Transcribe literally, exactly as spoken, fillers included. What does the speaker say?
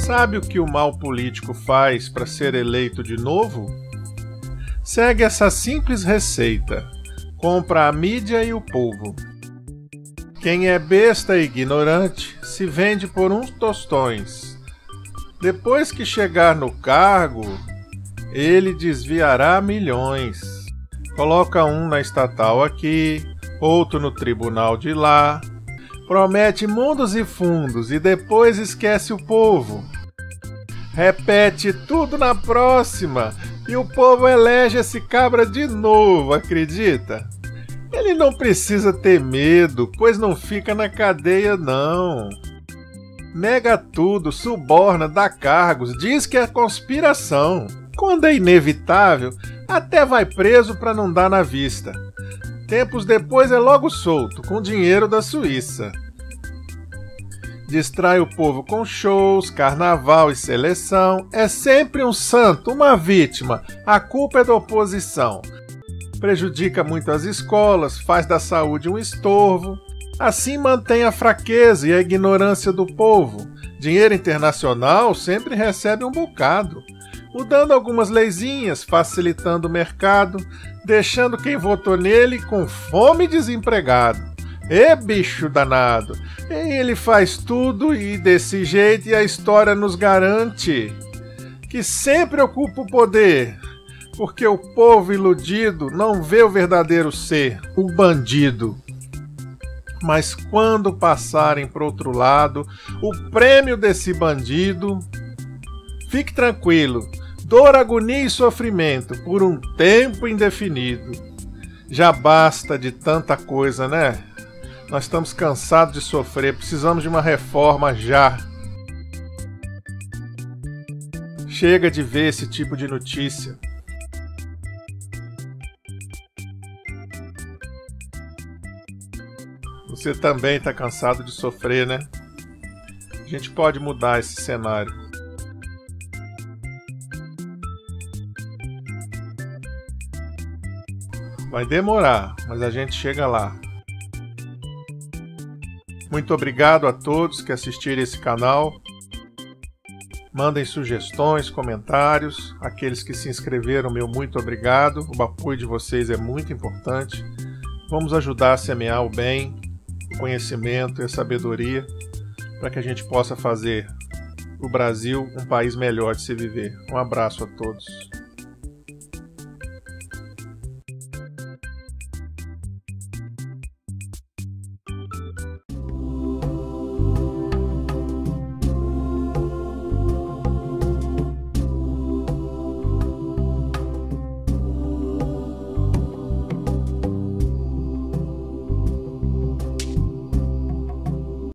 Sabe o que o mal político faz para ser eleito de novo? Segue essa simples receita: compra a mídia e o povo. Quem é besta e ignorante se vende por uns tostões. Depois que chegar no cargo, ele desviará milhões. Coloca um na estatal aqui, outro no tribunal de lá, promete mundos e fundos e depois esquece o povo. Repete tudo na próxima e o povo elege esse cabra de novo, acredita? Ele não precisa ter medo, pois não fica na cadeia não. Nega tudo, suborna, dá cargos, diz que é conspiração. Quando é inevitável, até vai preso para não dar na vista. Tempos depois é logo solto, com dinheiro da Suíça. Distrai o povo com shows, carnaval e seleção. É sempre um santo, uma vítima. A culpa é da oposição. Prejudica muito as escolas, faz da saúde um estorvo. Assim mantém a fraqueza e a ignorância do povo. Dinheiro internacional sempre recebe um bocado. Mudando algumas leizinhas, facilitando o mercado, deixando quem votou nele com fome e desempregado. Ê, bicho danado! Ele faz tudo e desse jeito, e a história nos garante que sempre ocupa o poder, porque o povo iludido não vê o verdadeiro ser, o bandido. Mas quando passarem para outro lado, o prêmio desse bandido, fique tranquilo, dor, agonia e sofrimento por um tempo indefinido. Já basta de tanta coisa, né? Nós estamos cansados de sofrer, precisamos de uma reforma já. Chega de ver esse tipo de notícia. Você também está cansado de sofrer, né? A gente pode mudar esse cenário. Vai demorar, mas a gente chega lá. Muito obrigado a todos que assistiram esse canal. Mandem sugestões, comentários. Aqueles que se inscreveram, meu muito obrigado. O apoio de vocês é muito importante. Vamos ajudar a semear o bem, o conhecimento e a sabedoria para que a gente possa fazer o Brasil um país melhor de se viver. Um abraço a todos.